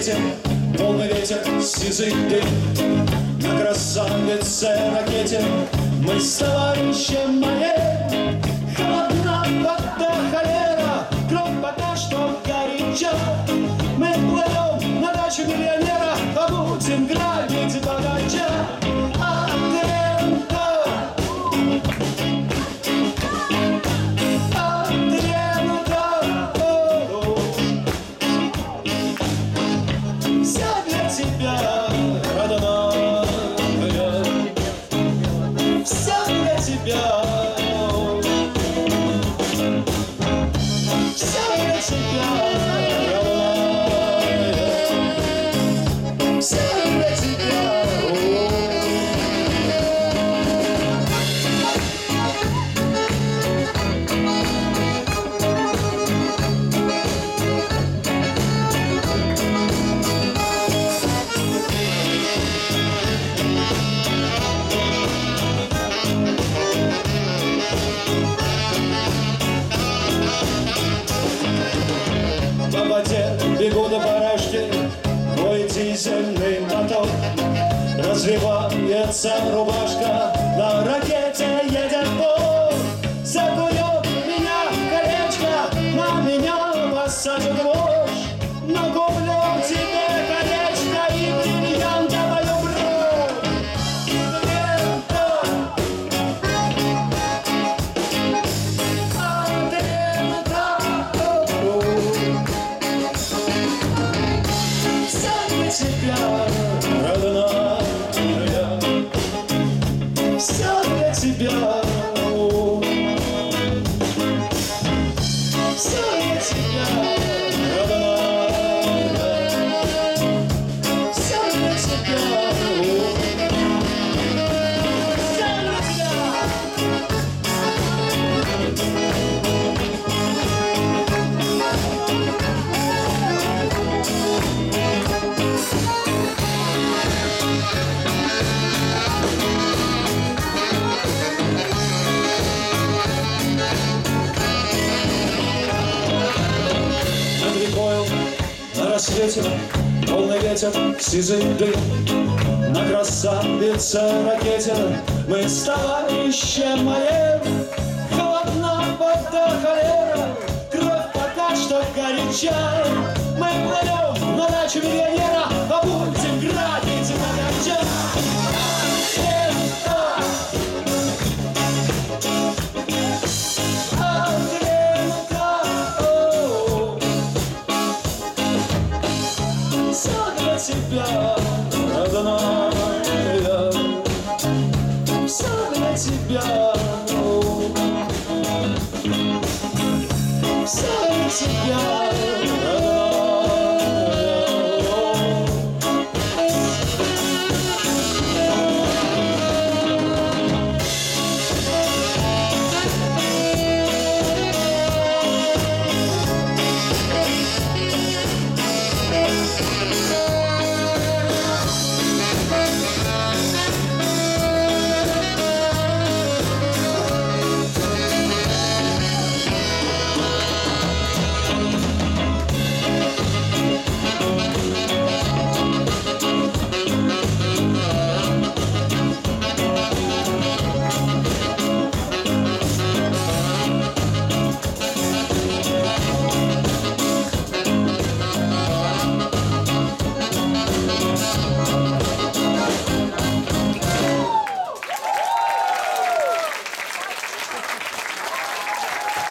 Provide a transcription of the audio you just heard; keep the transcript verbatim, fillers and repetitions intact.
рассвете полный ветер, сизый дым. На красавице ракете мы с товарищем моим. Холодна вода, холера, кровь пока что горяча. Мы плывем на дачу миллионера, а будем грабить богача. Бегу до барашки, мой дизельный мотор. Развивается рубашка, на ракете едет пол. Закует меня колечко, на меня посадят вождь. Но куплю тебе колечко и бриллиантовую бровь. Тебя, родная, все для тебя, все для тебя, родная, все для тебя, все для тебя. На рассвете полный ветер, сизый дым. На красавице ракете мы с товарищем моим. Холодна вода, холера, кровь пока что горяча. Мы плывем на дачу миллионера.